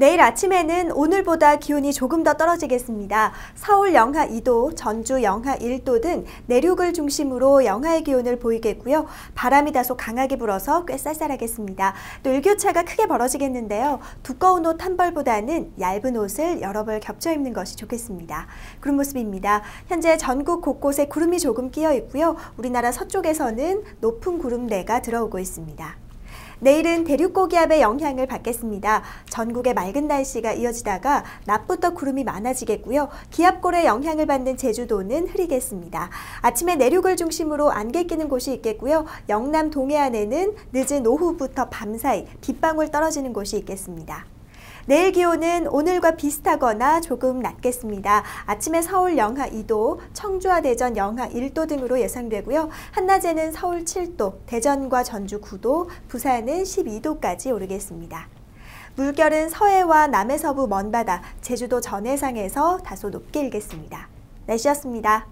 내일 아침에는 오늘보다 기온이 조금 더 떨어지겠습니다. 서울 영하 2도, 전주 영하 1도 등 내륙을 중심으로 영하의 기온을 보이겠고요. 바람이 다소 강하게 불어서 꽤 쌀쌀하겠습니다. 또 일교차가 크게 벌어지겠는데요. 두꺼운 옷 한 벌보다는 얇은 옷을 여러 벌 겹쳐 입는 것이 좋겠습니다. 구름 모습입니다. 현재 전국 곳곳에 구름이 조금 끼어 있고요. 우리나라 서쪽에서는 높은 구름대가 들어오고 있습니다. 내일은 대륙 고기압의 영향을 받겠습니다. 전국에 맑은 날씨가 이어지다가 낮부터 구름이 많아지겠고요. 기압골의 영향을 받는 제주도는 흐리겠습니다. 아침에 내륙을 중심으로 안개 끼는 곳이 있겠고요. 영남 동해안에는 늦은 오후부터 밤사이 빗방울 떨어지는 곳이 있겠습니다. 내일 기온은 오늘과 비슷하거나 조금 낮겠습니다. 아침에 서울 영하 2도, 청주와 대전 영하 1도 등으로 예상되고요. 한낮에는 서울 7도, 대전과 전주 9도, 부산은 12도까지 오르겠습니다. 물결은 서해와 남해 서부 먼바다, 제주도 전해상에서 다소 높게 일겠습니다. 날씨였습니다.